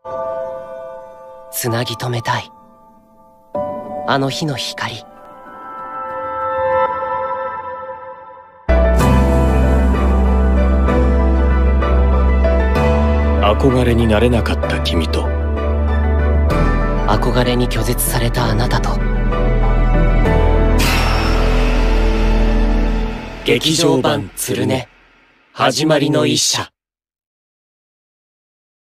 つなぎ止めたいあの日の光。 憧れになれなかった君と、 憧れに拒絶されたあなたと。劇場版つるね始まりの一社。